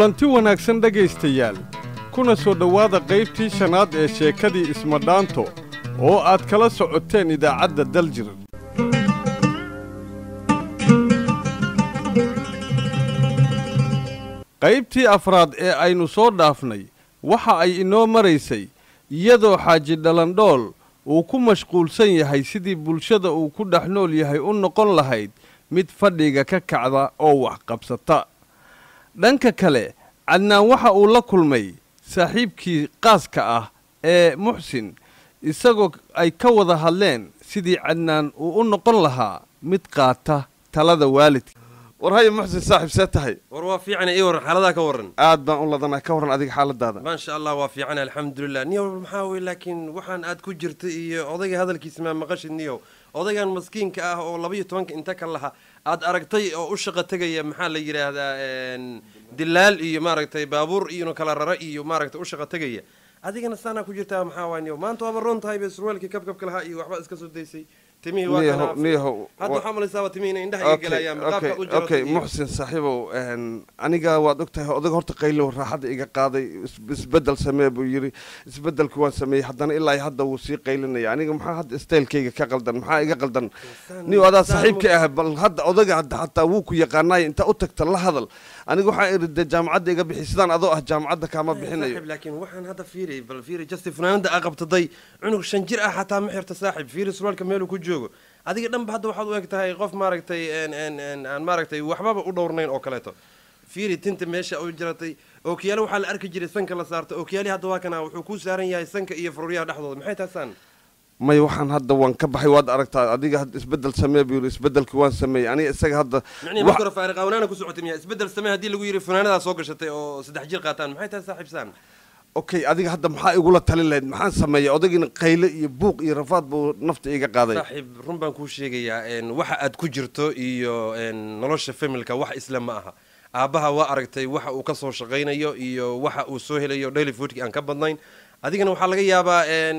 kulanti wanaagsan dhegaystayaal kuna soo dhowaada qaybtii shanaad ee sheekadii ismadhaanto oo aad kala socoteen idaacadda daljir qaybtii afraad ee aynu soo dhaafnay waxa ay inoo maraysay iyadoo xaaji dhalandhool uu ku mashquulsan yahay sidii bulshada uu ku dhex nool yahay u noqon lahayd mid fadhiga ka kacda oo wax qabsata dhanka kale cadnaan waxa uu la kulmay saaxiibkii qaaska ah ee muxsin isagoo ay ka wada hadleen sidii cadnaan uu u noqon lahaa mid qaata talada waalidka war haya muxsin saaxiib see tahay war waa fiican ii waran xaaladaha ka waran aad baan u ladanahay ka waran adiga xaaladaada maasha allah waa fiican alxamdulilah niyow maxaa wey laakiin waxaan aad ku jirta iyo odayga hadalkiisa maa maqashid niyow odaygan maskiinka ah oo 12 inta ka laha aad aragtay oo u shaqo tagaya maxaa la yiraahdaa dilaal iyo maaragtay baabuur iyo kala rara iyo maaragtay u shaqo tagaya adigana saana ku jirtaa maxaa waa niyow maanta waa roon tahay surwaalkii kabka laha iyo waxba iska soo daysay تميه واقع نيهو هذا حمل سوا تمين عندها يقلا اوكي محسن صاحبه aniga waad ogtahay odaga horta qaylo raaxada iga qaaday isbedel sameey buu yiri isbedelku waan sameeyay haddana ilaa hadda uu sii qaylinaya aniga maxaa hadda stylekeyga ka qaldan maxaa iga qaldan ni wada saaxiibka ah bal hadda odaga hatta wuu ku yaqaanay inta u tagta la hadal aniga waxaan irida jaamacadda iga bixi sidaan adoo ah jaamacadda kama bixinayo laakiin waxaan hadda fiiri just fanaanada aqabtaday cunug shan jir ah hatta ma xirta saaxiib fiiri surwaalka meel ku joogo adiga dhanba hadda waxaad u egtahay qof maaragtay aan maaragtay waxbaba u dhowrnayn oo kaleeto fiiri tinta meesha u jiratay oo kiyaalo waxa la arki jiray sanka la saarto oo kiyaali hadda waa kana wuxuu ku saaran yahay sanka iyo fururiyaha dhaxdooda maxay taasaan may waxaan hadda waan ka baxay waad aragtaa adiga hadda isbedel sameey buu isbedelku waan sameeyay aniga isaga hadda wax kor faariq awnaana ku socotay miyaa isbedel sameey hadii lagu yiri fanaanada soo gashatay oo 3 jir qaataan maxay taas saaxiibsan okay adiga hadda maxaa igula talin lahayd maxaan sameeyay odagina qayle iyo buuq iyo rafaad buu nafta iga qaaday saaxiib run baan ku sheegayaa waxa aad ku jirto iyo nolosha familka wax isla ma aha aabaha waa aragtay waxa uu ka soo shaqeynayo iyo waxa uu soo helayo daily food aan ka badnayn adigana waxa laga yaabaa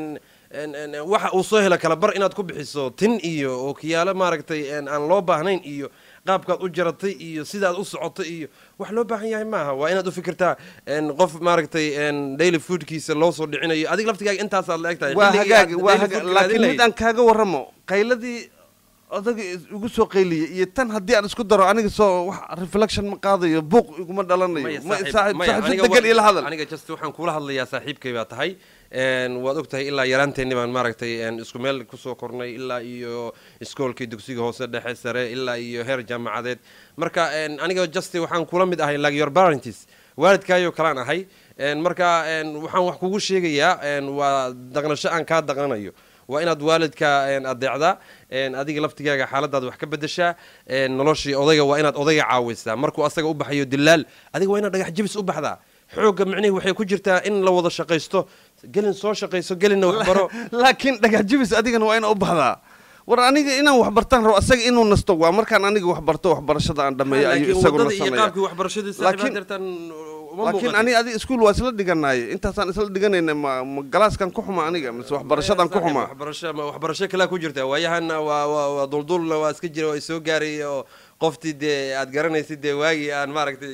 waxa uu soo hela kala bar inaad ku bixiso tin iyo oo kiyaalo maaragtay aan loo baahnayn iyo qaabkaad u jaratay iyo sidaad u socotay iyo wax loo baahan yahay maaha waa inaad u fikirtaa qof maaragtay daily foodkiisa loo soo dhicinayo adiga laftigaaga intaas aad la egtahay laakiin mid aan kaaga warramo qayladii odaga ugu soo qayliyay iyo tan haddii aan isku daro aniga soo wax reflection ma qaadayo buuq iguma dhalanayo saaxiib degan ila hadal aniga just waxaan kula hadlayaa saaxiibkay baa tahay waad ogtahay ilaa yaraanteennii baan maaragtay isku meel ku soo kornay ilaa iyo iskoolkii dugsiga hoose dhexe sare ilaa iyo heer jaamacadeed marka aniga just waxaan kula mid ahay like your parents waalidkaayo kalaan ahay marka waxaan wax kugu sheegayaa waa daqnasho aan kaa daqnanayo waa inaad waalidka adeecdaa adiga laftigaaga xaaladaada wax ka bedeshaa noloshii odayga waa inaad odayga caawisaa markuu asaga u baxayo dilaal adiga waa inaad dhagax jabis u baxdaa xooga micnihi waxay ku jirtaa in la wada shaqaysto gelin soo shaqayso gelinna wax baro laakiin dhagax jabis adigana waa inaad u baxdaa war aniga inaan wax bartaan rabo asaga inuu nasto waa markaan aniga wax barto waxbarashada aan dhameeyo ayuu isagu nasanaya laakiin aniga adiga iskuul waa isla dhiganaay intaasaan isla dhiganayna ma galaaskan ku xuma aniga mise waxbarashadan ku xuma waxbarasho kala ku jirta waayahana waa duldulna waa iska jira oo soo gaaray oo qoftii dee aad garanaysid dee waagii aan maaragtay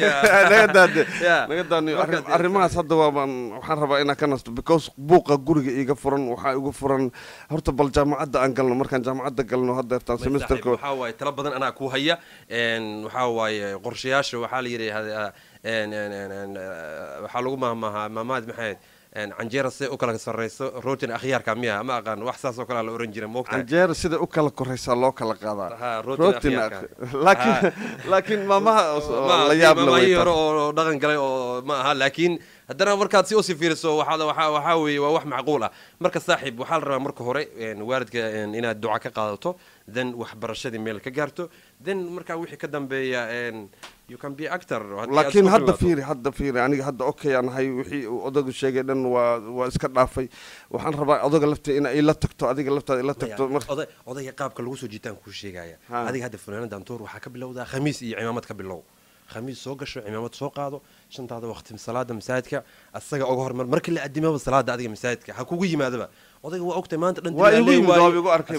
naga daaniyo arrimahaas hadda waxaan rabaa inaan ka nasto because buuqa guriga iiga furan waxaa igu furan horta bal jaamacadda aan galno markaan jaamacadda galno hadda ertaan semesterka waxaa waaye tala badan anaa ku haya waxaa waaye qorshayaasha waxaa la yidhaahdaa waxaa lagu maamaad maxay canjeera sida u kala sareyso rootin akhyaarka miya ma aqaan wax saas oo kale la oran jiray moogta canjeera sida u kala koreysa loo kala qaadaa rootin laakiin maamaha la yaab la way oo dhaqan galay oo ma aha laakiin haddana markaad si u sii fiiriso waxaa weeye waa wax macquul ah marka saaxiib waxaa la rabaa marka hore waalidka inaad duca ka qaadato then waxbarashadii meel ka gaarto then markaa wixii ka dambeeya you can be actor laakiin hadda fiiri aniga hadda okay aan ahay wixii uu odagu sheegay dhan waa iska dhaafay waxaan rabaa odaga lafteeda in ay la tagto adiga laftaada ila tagto odayga qaabka lagu soo jiitaan kuu sheegaya adiga hadda fanaanada antoor waxaa ka bilowdaa khamiis iyo cimaamad ka bilow khamiis soo gasho cimaamad soo qaado shantaada waqti salaada masaajidka asaga uga hormar markii la adimaba salaada adiga masaajidka ha kugu yimaadaba odayga waa ogtay maanta dhan igu arkay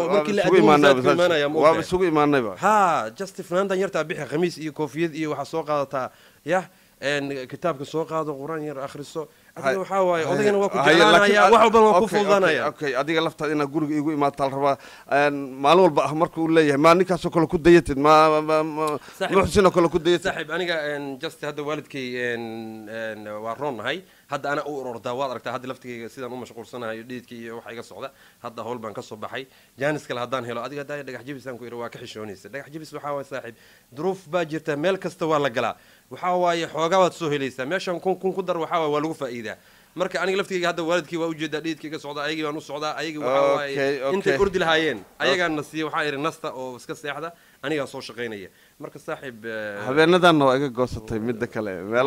waa isugu imaanayba ha just fanaandan yartaa bixi khamiis iyo koofiyad iyo waxaa soo qaadataa yah kitaabka soo qaado quraan yar akhriso adiga waxaa waaye odagana waa ku jeclaanaya wax walba waa ku fududaanaya okay adiga laftaada inaad guriga igu imaataa la rabaa maalin walba ah markuu leeyahay ma ninkaasoo kale ku dayatid ma muxsinoo kale ku dayatid saaxiib aniga just hadda waalidkay waa roonahay hadda ana u orordaa waad aragtaa hadda laftigayga sidaan u mashquulsanahay dhiidkii iyo waxa iga socda hadda howl baan ka soo baxay jaanis kale haddaan helo adiga hadda dhagax jabisaan ku yidhi waa ka xishoonaysa dhagax jabis waxaa waaye saaxiib duruuf baa jirta meel kasta waa la galaa waxaa waaye xoogaa waad soo helaysaa meeshan kun ku dar waxaa waaye waa lagu faa'iidaa marka aniga laftigayga hadda waalidkii waa ujeedaa dhiidkii iga socda ayagii baan u socdaa ayagii waxaa waaye intay ordi lahaayeen ayagaan na siiya waxaa idhi nasta oo iska seexda anigaa soo shaqaynaya marka saaxiib habeenadan waa iga goosatay midda kale meel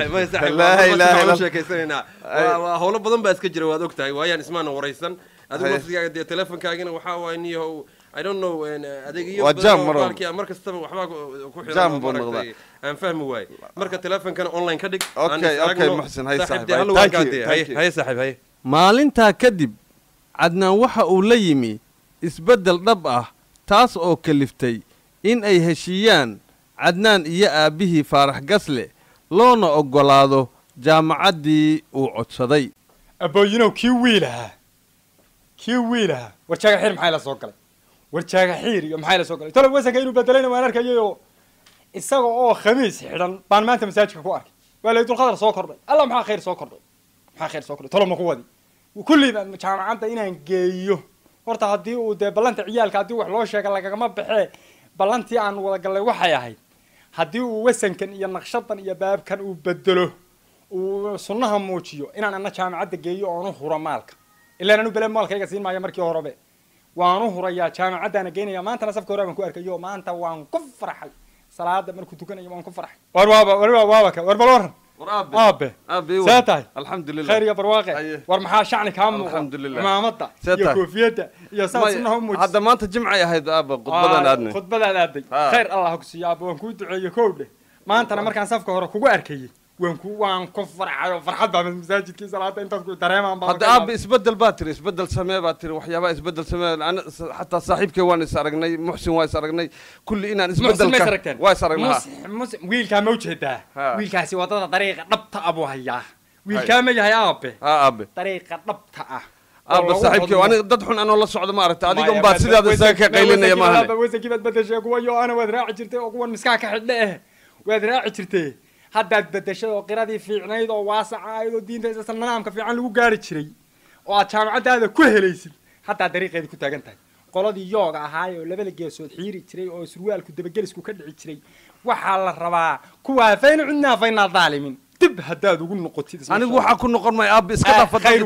sheekaysanayna waa howlo badan baa iska jira waad ogtahay waayaan ismaana waraysan adigu laftigaaga dee teleefonkaagina waxaa waaye niyahow I don't know adeegiyo badan mar kastaba waxbaa ku xiran aan fahmi waay marka teleefonkana online ka dhig okay muxsin hay saaxiib hay maalintaa kadib cadnaan waxa uu la yimi isbeddel dhab ah taas oo kaliftay in ay heshiiyaan cadnaan iyo aabbihii faarax gasle loona oggolaado jaamacaddii uu codsaday abooyinow kii wiilahaa warjaaga xiir maxay la soo galay warjaaga xiir iyo maxay la soo galay tolo wasanka inuu bedelayna waan arkayayoo isaga oo khamiis xidhan baan maanta masaajidka ku arkay waa laydul qadar soo kordhay alla maxaa khayr soo kordhay tolo ma ku wadi kulliba jaamacadda inaan geeyo horta haddii uu dee ballanta ciyaalka haddii wax loo sheega lagagama baxee ballantii aan wada gallay waxay ahayd haddii uu wasankan iyo naqshadan iyo baabkan uu bedelo uu sunnaha muujiyo inaan ana jaamacadda geeyo oonu huro maalka ilaan anu bele maalkayga siin maayo markii horebe waanu hurayaa jaamacaddaana geynaya maantana safka hore baan ku arkayo maanta waan ku farxay salaada markuu tukanayo waan ku farxay war bal waran aabe see tahay alxamdulilah khayr iyo barwaaqe war maxaa shacni kaa muuqa cimaamada iyo koofiyadda iyo saa sunnaha muujiso hadda maanta jimcay ahayd aabe khudbadaan aaday khayr allah ha ku siiyo aabe waan kuu duceeyo kowdhe maantana markaan safka hore kugu arkayay waan ku farxayo farxad baa masaajidkii salaada intaad ku dareemaan baa hadda aab isbedel baa tiri isbedel samee baa tiri waxyaabaha isbedel samee ana xataa saaxiibkay waan is aragnay muxsin waa is aragnay kulli inaan isbedelka waa is aragnaa wiilkaa ma ujeedaa wiilkaasi wadada dariiqa dhabta ah buu hayaa wiilkaa ma yahay aabe dariiqa dhabta ah aabe saaxiibkay aniga dad xun anoo la socdo ma aragta adiga un baad sidaada isaga ka qaylinaya maahan wasankii baad bedeshay kuwa yo ana waad raaci jirtay oo kuwan miskaa ka xidhe waad raaci jirtay haddaad bedeshay oo qiradii fiicnayd oo waasacayd oo diinta isla nidaamka fiican lagu gaari jiray oo aad jaamacaddaada ku helaysid haddaa dariiqeedii ku taagan tahay qoladii yooga ahaay oo labada geesood xiiri jiray oo surwaalku dabagelisku ka dhici jiray waxaa la rabaa kuwaa fayna cudnaa faynaa daalimin dib haddaad ugu noqotid anigu waxaa ku noqon maayo aabe iska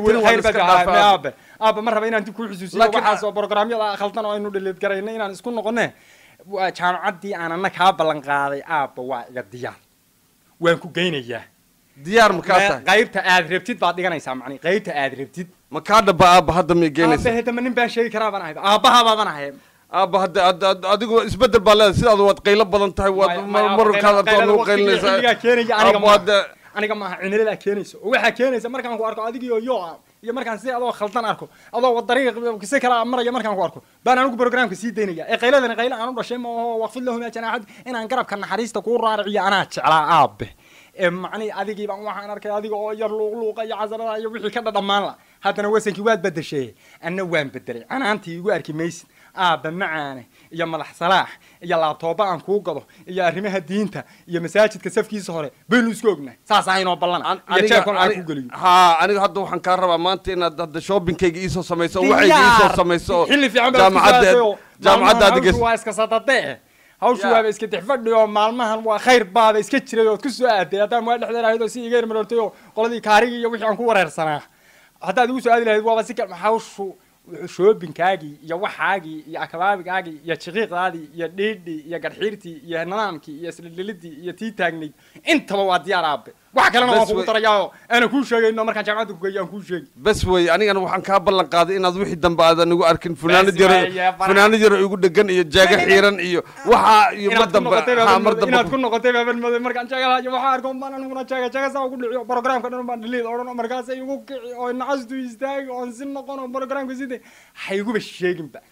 aabe ma raba inaan dib kuu xusuusiyo waxaas oo programyada khaldan oo aynu dhaliid garayna inaan isku noqonne jaamacaddii aan anna kaa ballan qaaday aabe waa iga diyaar waan ku geynayaa diyaar ma kaa tahay qaybta aad rabtid baad dhiganaysaa macni qaybta aad rabtid ma kaa dhaba aabba hadda ma geynaysa aabe hadda ma nin baan sheegi karaa baan ahay aabbaha baaban ahay aabba hadda adigu isbedel baa leedahay sidaadu waad qaylo badan tahay waad markaad arto keenaya aniga maaha cimilada keenayso oo waxaa keenaysa markaan ku arko adigii oo iyo markaan si adoo khaldan arko adoo dariiq si kala maraya markaan ku arko baan anigu programka sii daynaya ee qayladana qayla aan u dhashay ma oo waqfid lahum janaaxad inaan garabka naxariista ku raariciyo anaa jeclaa aabe ee macni adigii baan waxaan arkay adiga oo yar luuqluuqa iyo casarada iyo wixii ka dhadhamaan la haddana wasankii waad bedeshay anna waan bedelay anaantii igu arki maysid aabe macaane iyo madax salaax iyo laabtooba aan kuu gado iyo arrimaha diinta iyo masaajidka safkiisa hore baynu isku ognahay saas aynoo ballan iyo jeekon aan ku geliyo aniga hadda waxaan kaa rabaa maanta inaad hadda shoppingkayga iisoo samayso oo waxayga iisoo samayso xilli fiican jaamacadda waa iska sadadee hawshu waaba iska dixfadhi oo maalmahan waa khayr baaba iska jiray ood ku soo aaday haddaan waa dhexdeeda ahayd oo si iga yarmarortay oo qoladii kaarigii iyo wixii aan ku wareersanaa haddaad igu soo aadi lahayd waaba si hawshu shoobinkaagii iyo waxaagii iyo akabaabigaagii iyo jiqiiqdaadii iyo dhiidhii iyo garxiirtii iyo nidaamkii iyo isdhildhilidii iyo tii taagnayd intaba waa diyaar aabe wax kalena waan kugu darayaa ana kuu sheegayno markaan jaamacadda ku geeyo aan kuu sheegi bas wey anigana waxaan kaa ballan qaaday inaad wixii dambe aadan igu arkin funaanad yaro igu dhegan iyo jaaga xiiran iyo waxaa iyo mar dambe inaad ku noqotay baaban madow markaan jaagalahayo waxaa arkoon baan aniguna jaaga saa ugu dhiciyo programka dhan baan dhaliid odhan markaasay igu kici oo nacastu istaagi oon si noqon oo programka sida ha iguba sheeginba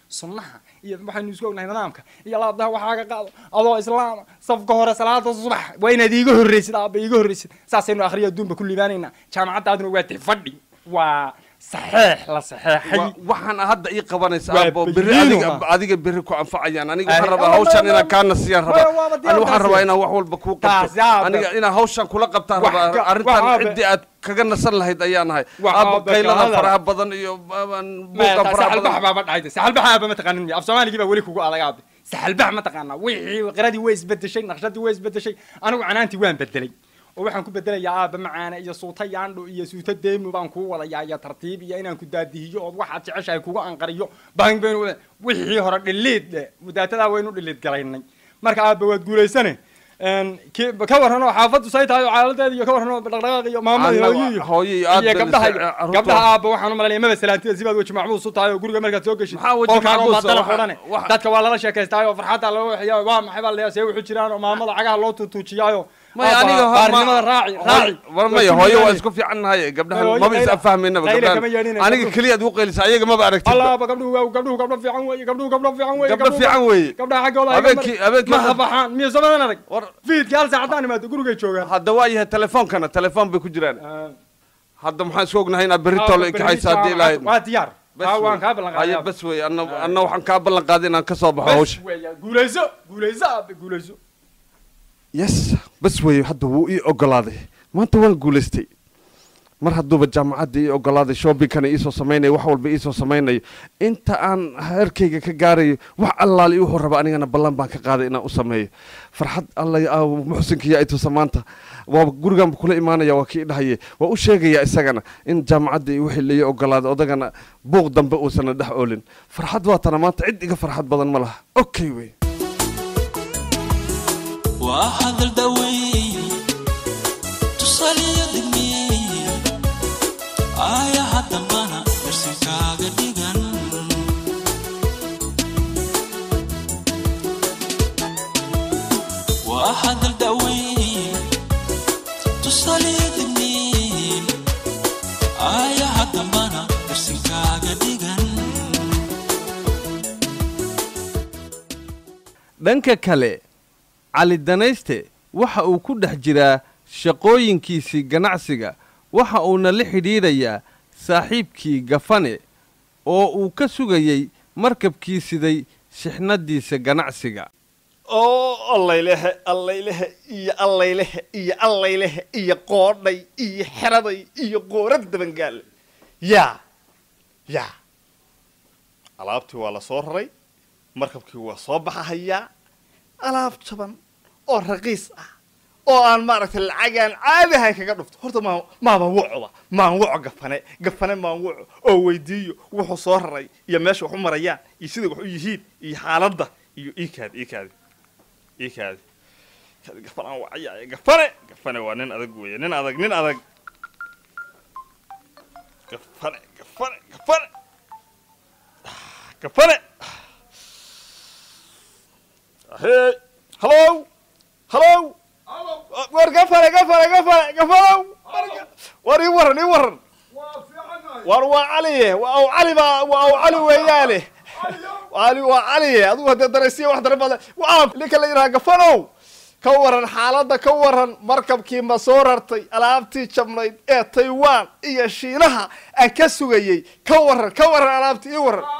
sunnaha iyo waxaynu isku ognahay nidaamka iyo laabdaha waxaaga qaado adoo islaam safka hore salaada subax waa inaad iiga horreysid aabba iiga horreysid saasaynu akhriya adduunba ku liibaanaynaa jaamacaddaaduna waa tifadhi waa صحيح لا صحيح waxaan hadda ii qabanaysa aabo biri adiga biri ku anfacayaan aniga waxaan rabaa hawshan inaan ka nasiyaan rabaa aniga waxaan rabaa inaan wax walba ku qabto aniga inaan hawshan kula qabtaan rabaa arrintan cidii aad kaga nasan lahayd ayaan ahay aabo qaylada faraha badan iyo buuqa faraha badan saxalbax dhayda saxalbax ma taqaanin af Soomaaliga baa wali kugu adag aabbe saxalbax ma taqaana wixii qiradii way isbedeshay naqshadii way isbedeshay anigu canaanti waan bedelay waxaan ku bedelayaa aaba macaana iyo suuta yaandho iyo suuta deemo baan ku wadayaa iyo tartiib iyo inaan ku daadihiyo oo waxaad jeceshahay kugu anqariyo baan baynu wixii hore dhiliid mudaatada waynu dhiliid galaynay marka aaba waad guuleysane ka warrano xaafadu say tahay xaaladeeda iyo ka warrano dhaqdhaqaaq iyo maamada hooyo iyo gabdhaha aaba waxaan u maleynayaa maba salaantida sibaad waji macbuus u tahay oo guriga markaad soo gashid dadka waa lala sheekaystaa oo farxadda loo waxiyaa waa maxay baa la see wuxuu jiraan oo maamada cagaha loo tuujiyaayo ما يعني بارنمada raaci warmay hooyo waa isku fiicannahay gabdhaha ma is afahmayna gabdhaha aniga kaliya aad u qeylisa ayaga ma aragtid Allah gabdhuhu fiican weey gabdho fiican weey gabdhaha xaqooda habeenkii ma habaxaan miya samadan arag fiidka hal saacadaan imaado guriga joogaan hadda waa yahay telefoon bay ku jiraan hadda maxaan isku ognahay inaad berri toole ka haysaa hadii ilaahay waa diyaar waan ka ballan qaaday bas weey anna waxaan ka ballan qaaday inaan ka soo baxo hawsha guuleyso yes bas weey hadda wuu ii ogolaaday maanta waan guuleystay mar hadduuba jaamacadda ii ogolaaday shoppingkana iisoo samaynaya wax walba iisoo samaynayo inta aan heerkayga ka gaarayo wax allaali wuxuu raba anigana ballan baan ka qaaday inaan u sameeyo farxad alla muxsinkiya ay tusa maanta waa gurigan kula imaanaya waa kii dhahaye waa u sheegaya isagana in jaamacadda iyo wixii la ii ogolaaday odagana buuq dambe uusan dhex oolin farxad waa tana maanta cid iga farxad badan ma laha okay wey وهذا الدوي تصلي دمي آية حتى بنا برسكا قديقا وهذا الدوي تصلي دمي آية حتى بنا برسكا قديقا dhanka kale cali danayste waxa uu ku dhex jiraa shaqooyinkiisii ganacsiga waxa uuna la xidhiidhayaa saaxiibkii gafane oo uu ka sugayey markabkii siday shixnadiisa ganacsiga oo allaylehe iyo qoodhay iyo xeraday iyo qoorad dabangaal yaa alaabtii waa la soo raray markabkii waa soo baxahayaa alaab jaban oo raqiis ah oo aan maaragtay lacagaan caadi ahayn kaga dhufto horta maan waco gafane maan waco oo weydiiyo wuxuu soo raray iyo meesha wax u marayaan iyo sida wax u yihiin iyo xaaladda iyo iikaadi gafanaan wacaya gafane waa nin adag weeye nin adag gafane hey hello war gafane war ii waran war waa caliye waa cali weeyaane waa caliye adigu hadee daraysiya wax daran badan waa ninka la yidhaha gafanow ka waran xaaladda ka waran markabkii ma soo rartay alaabtii jabnayd ee Taiwan iyo Shiinaha aan ka sugayay ka waran alaabtii ii waran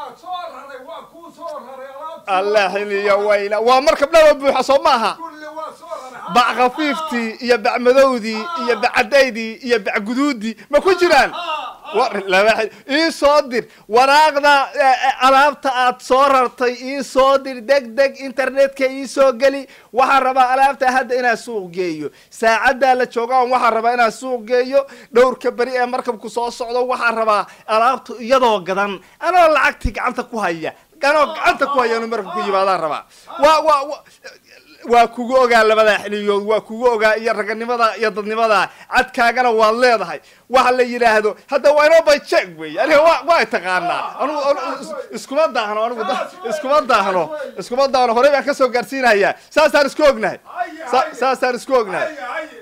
الله يا ويلا ومركب لا بوحة صماها باع خفيفتي يا باع مذودي يا باع عديدي يا باع جدودي ما كل جيران لا واحد إيه صادر وراغنا ألعبت صورتي إيه صادر دق إنترنت كي سوقلي وحربا ألعبت هذا إنا سوق جيو ساعد على شوقان وحربا إنا سوق جيو دور كبري مركب كصاص صعود وحربا ألعبت يضو قدام أنا لعقتك عنك وهاي كانوا أنت كويس أنا مركب كويس بعد الربع وكوجا لبدا حليون وكوجا يرجعني ماذا يضني ماذا عد كاجنا والله ده هاي وحلا يلاهدو هذا وينو بيتشك بي يعني هو تقارنا أنا اسكومات ده أنا هري بكسو قرسين هيا ساسر اسكوجنا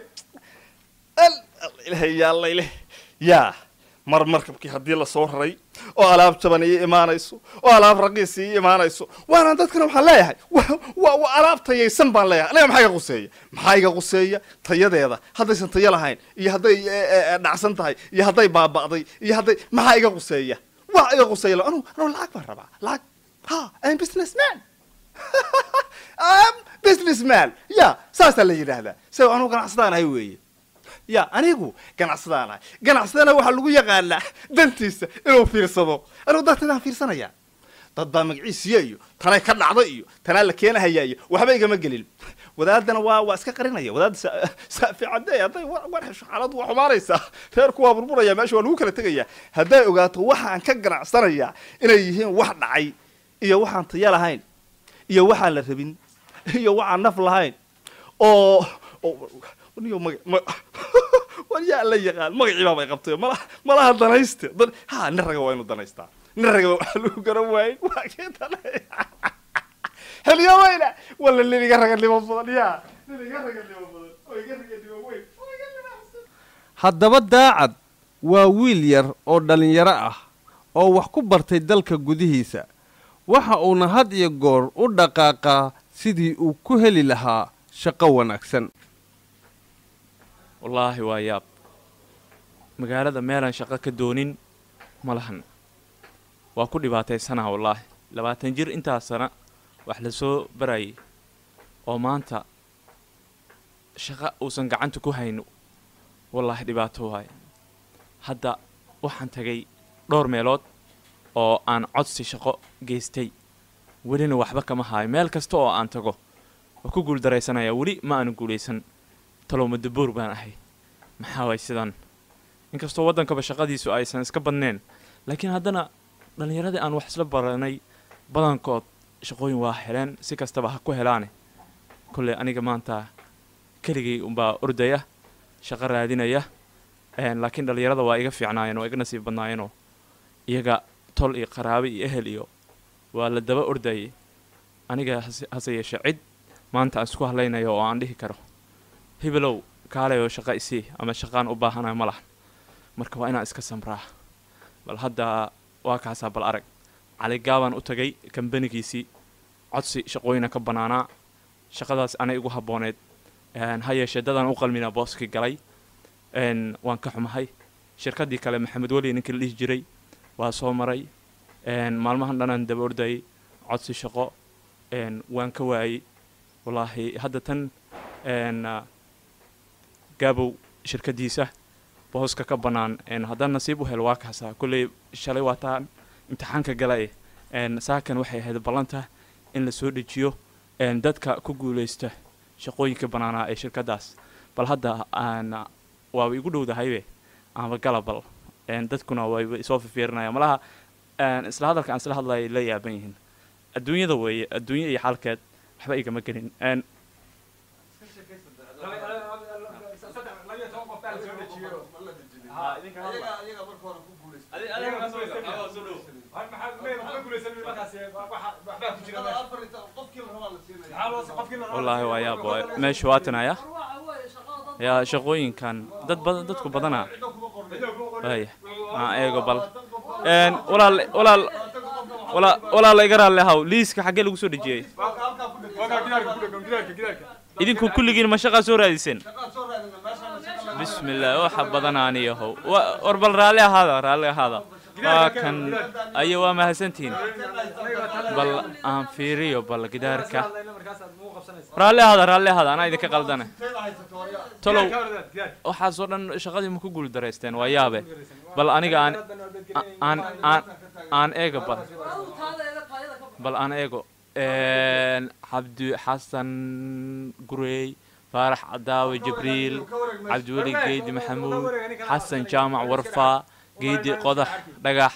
الله يا مركب كي هدي الله صور ري oo alaab jaban ii imaanayso oo alaab raqiis ii imaanayso waana dadkana waxaan leeyahay waa alaab tayaysan baan leeyahay aniga maxaa iga quseeya tayadeeda haddaysan tayo lahayn iyo hadday dhacsan tahay iyo hadday baaba'day iyo hadday maxaa iga quseeya wax iga quseeya anu lacag baan rabaa lacag ha I'm businessman I'm businessman ya saasaa la yidhaahdaa se anu ganacsadaan ahay weeye ya anigu ganacsadaan ahay ganacsadana waxaa lagu yaqaanaa dantiisa inuu fiirsado anigu darteedaan fiirsanaya dad baa magaciisiya iyo tanay ka dhacda iyo tanaa la keenahaya iyo waxba igama gelin wadaadana waa iska qarinaya wadaad saaficadee hadday war hesho xaaladu waa xumaanaysaa reerku waa burburaya meesha waa lagu kala tegaya hadday ogaato waxaan ka ganacsanaya inay yihiin wax dhacay iyo waxaan tayo lahayn iyo waxaan la rabin iyo waxaan naf lahayn oo niyo war yaa la yaqaan magacii baa bay qabtay malaha danayste ha nin raga waa inuu danaystaa nin raga waxaa lagu garan waayey waa kee danay heliyaweyna wala niniga raganimo badan yaa niniga raganimo badan oo iga raganimo weyn haddaba daacad waa wiil yar oo dhallinyaro ah oo wax ku bartay dalka gudihiisa waxa uuna had iyo goor u dhaqaaqaa sidii uu ku heli lahaa shaqo wanaagsan wallaahi waa yaab magaalada meelaan shaqo ka doonin ma lahan waa ku dhibaataysanaha wallaahi 20 jir intaas sana wax la soo barayay oo maanta shaqo uusan gacanta ku hayno wallaahi dhibaato waaye hadda waxaan tagay dhowr meelood oo aan codsi shaqo geystay welina waxba kama haayo meel kasta oo aan tago waa ku guuldaraysanaya weli ma aanu guulaysan talow madabuur baan ahay maxaa waay sidan inkastoo waddankaba shaqadiisu aysan iska badneen laakiin haddana dhallinyaradii aan wax isla baranay badankood shaqooyin waa heleen si kastaba ha ku helaane kolley aniga maanta keligay unbaa ordaya shaqo raadinaya laakiin dhallinyarada waa iga fiicnaayeen oo iga nasiib badnaayeenoo iyaga tol iyo qaraabe iyo ehel iyo waa la daba ordayay aniga hase yeeshe cid maanta aan isku hadlaynayo oo aan dhihi karo hibelow kaalay oo shaqo isii ama shaqaan u baahanayo ma lahan marka waa inaan iska samraa bal hadda waa kaasaa bal arag cali gaabaan u tagay kambanigiisii codsi shaqooyina ka banaanaa shaqadaas anay igu habbooneed ha yeeshee dadaan u qalmina booskii galay waan ka xumahay shirkaddii kale maxamed weli ninkii la dhihi jiray waa soo maray maalmahan dhanaan daba ordayay codsi shaqo waan ka waayey wallaahi hadda tan gaabow shirkaddiisa booska ka bannaan haddaan nasiib u helo waa kaasaa kolley shalay waa taan imtixaanka galae saakan waxay ahayd ballanta in la soo dejiyo dadka ku guulaysta shaqooyinka bannaanaa ee shirkaddaas bal hadda waaba igu dhowdahaybe aanba gala bal dadkuna wayba isoo fifiirinaya malaha isla hadalka aan isla hadlaya la yaaban yihiin adduunyada weeye adduunya iyo xalkeed waxba igama gelin wallaahi waa yaab waay meesha waa tanaya yaa shaqooyinkan dadku badana ay eego bal walaal iga raalle haw liiska xaggee lagu soo dejiyey idinku kulligiin ma shaqaa soo raadiseen bismillah waxa badanaaniyahow war bal raalli ahaada waa kan ayo waa mahadsantihiin bal aan fiiriyo bal gidaarka raalli ahaada anaa idinka qaldane tolow waxaasoo dhan shaqadii ma ku guuldaraysteen waa yaabe bal aniga aan eego bal aan eego cabdi xasan gurey faarax cadaawe jibriil cabdiweli geedi maxamuud xasan jaamac warfaa geedi qodax dhagax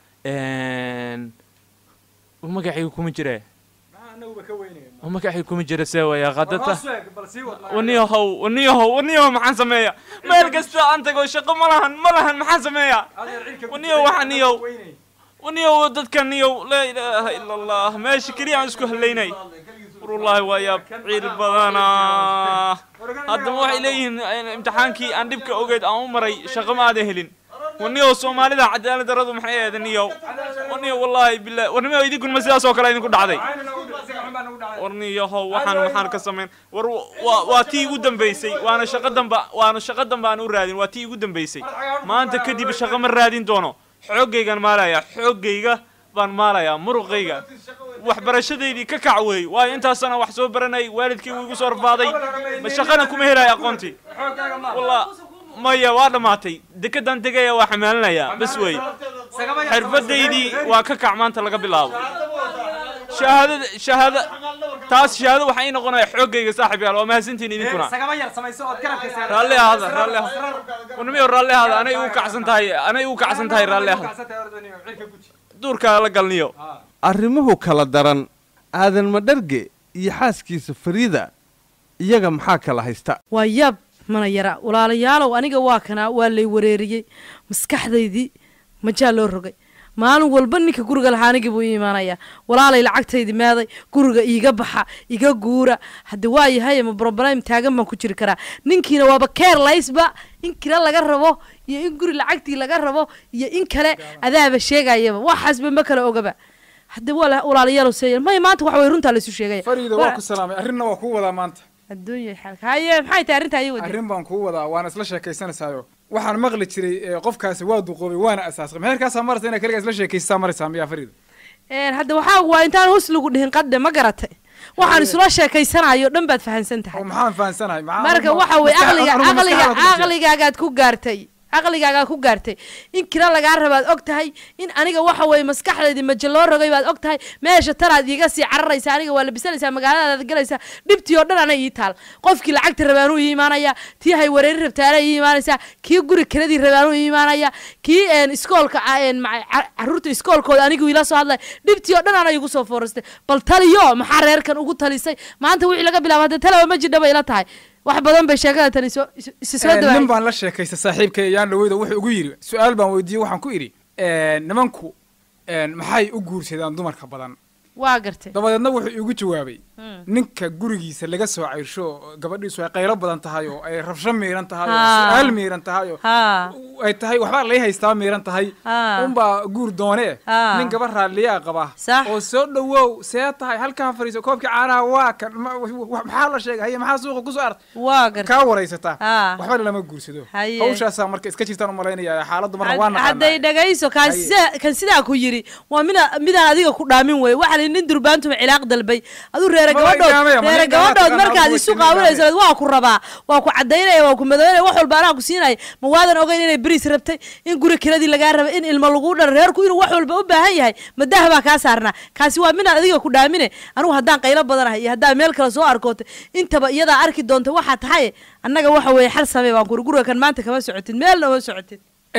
magacayga kuma jire magacayga kuma jira see waya qadata waniyahow maxaan sameeya meel kasta aan tago shaqo ma lahan maxaan sameeya waniyow dadka niyow laa ilaaha ila allah meesha keliya aan isku halaynay wallahi waa yaab ciil badana haddaba waxay leeyihiin imtixaankii aan dhibka ogeed aan u maray shaqo ma aadan helin ونيو سومالي ذا عدالة درادو محيا هذا نيو ونيو والله بالله ونيو يديكم مسياس وكلا يديكم دعدي ورنيو هو وحان كسمين واتي قدام بيسي وانا شقدم بان ورادين واتي قدام بيسي ما انت كدي بشغل من رادين دونو حوقيغان مالايا حوقيغا بان مالايا مرقيغا waxbarashadeedii ka kacway waa intaasana wax soo baranay waalidkii uu igu soo rafaaday ma shaqana kuma helay aqoonti wallah maya waa dhamaatay dekedan degaya waa xamaalinaya bas way xirfadeedii waa ka kac maanta laga bilaabo shahaada taas shahaado waxay noqonaya xoogayga saaxiib yaal waa mahadsantiin idinkuna raalli hada raalli hada anay uu kacsan tahay raalli hada duurka la galniyo arrimuhu kala daran aadan madharge iyo xaaskiisa Fariida iyaga maxaa kala haysta waa yab mana yara walaalayaalow aniga waa kana waa lay wareeriyay maskaxdaydii ma jaal loo rogay maalin walba ninka guriga lahaanigi buu iimaanaya walaalay lacagtaydi meeday guriga iiga baxa iga guura hadda waa yahay ma problem taagan ma ku jiri kara ninkiina waaba careless ba in kira laga rabo iyo in guri lacagtii laga rabo iyo in kale adaaba sheegayaba waxaasba ma kala ogaba hadda walaalayaal seeyay ma maanta wax way runta la isu sheegay Fariida waa ku salaamay arrinna waa ku wada maanta adduunyo xalka haye maxay tahay arrinta ay wada arrin baan ku wada waan isla sheekaysanaysayo waxaan maqli jiray qofkaasi waa duqoobay waana asaasay meherkaas maraysa inay kaliya isla sheekaysan maraysa miya Fariida hadda waxa waa intaan hoos lagu dhihin qadde ma garatay waxaan isla sheekaysanayo dhan baad fahansan tahay maxaan fahansanahay marka waxa way aqligaaga ku gaartay aqligaaga ku gaartay in kira laga rabaad og tahay in aniga waxa way maskaxdeedii majalo rogay baad og tahay meesha taraad iga sii cararaysa aniga waa la bisanaysa magaalada galaysa dhibtii oo dhan anay ii taal qofkii lacagta rabaan u iimaanaya tii hay wareer rabtaana ii iimaanaysa kii guri kiradii rabaan u iimaanaya kii iskoolka caruurta iskoolkooda anigu ila soo hadlay dhibtii oo dhan anay igu soo foorastay bal taliyo maxaa reerkan ugu talisay maanta wixii laga bilaabo hadda talo ma jidhaba ila tahay wax badan bay sheekada tan soo dhawaay nin baan la sheekaystay saaxiibkay yaan dhaweyda wuxuu ugu yiri su'aal baan weydiiyay waxaan ku iri nimanku maxay u guursadaan dumarka badan waa gartay dabadeedna wuxuu igu jawaabay ninka gurigiisa laga soo cayrsho gabadhiisu ay qaylo badan tahay oo ay rabsho miiran tahay oo su'aal miiran tahay oo ay tahay waxba la haystaa miiran tahay unba guur doone nin gabar raaliya qaba oo soo dhawow see tahay halka fariiso koobka caanaha waa kan maxaa la sheegay maxaa suuqa ku soo art waa gartay ka wareysata waxba lama guursado hawshaas marka iska jirtaan u maleynaya xaaladdu marna waa naqaan haday dhagayso kan sida ku yiri waa midaan adiga ku dhaamin way waxa nin durbaantu cilaaq dalbay adu reer gabadhood markaad isu qaawanayso waa ku rabaa waa ku cadeynaya waa ku madaynaya wax walba anaa ku siinay ma waadan ogeyn inay bariis rabtay in guri kiradii laga rabo in ilmo lagu dhar reerku inuu wax walba u baahan yahay madaha baa ka saarna kaasi waa midaan adiga ku dhaamine anigu hadaan qaylo badanahay iyo hadaa meel kale soo arkoota intaba iyada arki doonta waxa tahay annaga waxa way xal samee waan guriga kan maanta kama socotid meelna waa socotid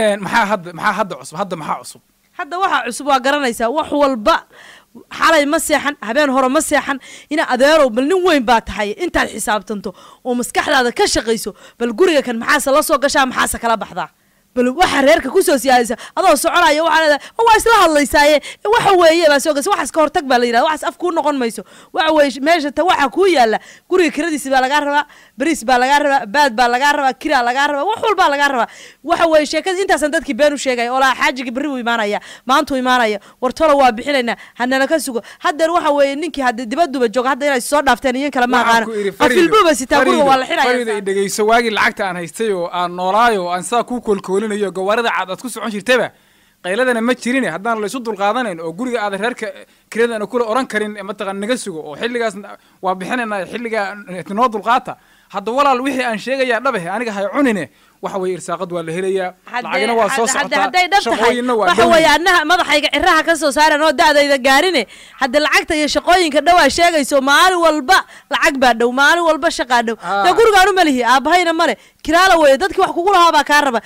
maxaa hadda cusub hadda waxa cusub waa garanaysaa wax walba xalay ma seexan habeen hore ma seexan ina adeerow bal nin weyn baa tahay intaad xisaabtanto oo maskaxdaada ka shaqayso bal guriga kan maxaa la soo gashaa maxaa kala baxdaa bal waxa reerka ku soo siyaadaysa adoo soconaya waxa waa isla hadlaysaaye waxa weeye baa soo gasay waxa iska hortag baa la yiraahdaa waxa af ku noqon mayso waxa weeye meesha ta waxa ku yaala guriga kiradiisa baa laga rabaa bariis baa laga rabaa baad baa laga rabaa kira laga rabaa wax walba laga rabaa waxa weeye sheekada intaasan dadkii been u sheegay oo la xaajiga bari u imaanaya maanta u imaanaya wartolo waa bixinayna hanana ka sugo hadda waxa weeye ninkii hadda dibaduba jooga hadda inay soo dhaafteen iyo kala ma aqaan afilbuba sitaa guriga waa la xiraya Fariida dhageyso waagi lacagta aan haystay oo aan noolaayo aan saa ku kolkoolinayo gawaarida cad aad ku socon jirtaba qayladana ma jirin haddaan la isu dul qaadanayn oo guriga aad reerka kiradana kula oran karin mataqan naga sugo oo xilligaas waa bixinayna xilliga noo dul qaata hadda walaal wixii aan sheegaya dhabahay aniga hay cunine waxa way irsaaqad waa la helayaa lacagna waa soo socotaa shaqooyinna waa waxa way annaha madaxayga ciraha ka soo saaran oo daadayda gaarine hadda lacagta iyo shaqooyinka dhawaa sheegayso maalin walba lacag baa dhow maalin walba shaqa dhow ta gurigaan u malihi aabahayna male kiraala way dadkii wax kugu lahaa baa ka raba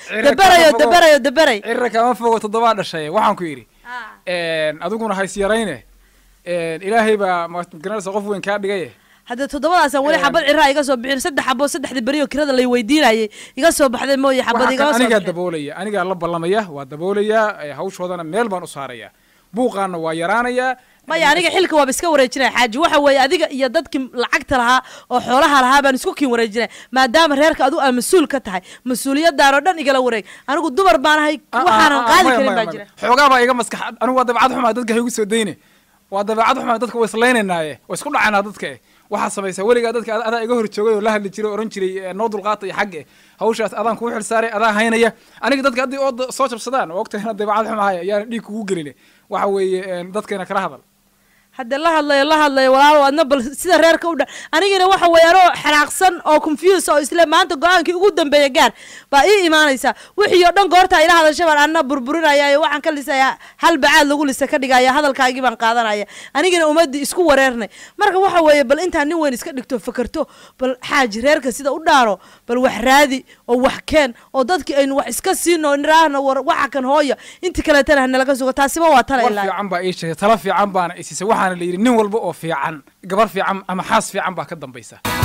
dabaray cirka ma fogo 7 dhashay waxaan ku yiri adiguna hays yarayne ilaahay baa ma garanaysa qof weyn ka dhigay hadda 7daas wali xabad ciraa iga soo bixin 3 xabo 3 bariyo kirada lay weydiinayay iga soo baxday mooy xabad iga soo aniga la ballamaya waa daboolaya hawshoodana meel baan u saaraya buuqaana waa yaraanaya maya aniga xilka waaba iska wareejinaya xaaji waxa weeye adiga iyo dadkii lacagta lahaa oo xoolaha lahaa baan isku kiin wareejinaya maadaama reerka adu aa mas-uul ka tahay mas-uuliyadaan oo dhan igala wareeg anigu dumar baan ahay waxaanan qaadi karin baa jira xoogaa baa iga maskax anigu waa dabeecad xumaa dadka hay ugu soo dayne waa dabeecad xumaa dadka way islaynaynaaye way isku dhacaynaa dadka waxaa samaysaa weligaa dadka adaa iga hor joogay oo la hadli jiray oran jiray noo dulqaata iyo xagge hawshaas adaan kugu xil saaray adaa haynaya aniga dadka haddii oo soo jabsadaan oo ogtahay inaad dabeecad xumahay ayaana dhiig kugu geline waxa weeye dadkeena kala hadal hadda la hadlayo walaalo adna bal sida reerka u dhan anigina waxa weeye anoo xanaaqsan oo confuse oo isla maanta go-aankii ugu dambeeya gaar baa ii imaanaysaa wixii oo dhan goorta ila hadasha baan anna burburinaya iyo waxaan ka lisayaa hal bacaad lagu lisa ka dhigaya hadalkaagii baan qaadanaya anigina ummadii isku wareernay marka waxa weeye bal intaan nin weyn iska dhigto fakarto bal xaaji reerka sida u dhaaro bal wax raadi oo wax keen oo dadkii aynu wax iska siino niraahna war waxa kan hooya inta kale tan nalaga sugo taasiba waa tala ilaa fiican baa ii sheegay tala fiican baana isisa waxaana la yidhi nin walba oo fiican gabar fiican ama xaas fiican baa ka dambaysa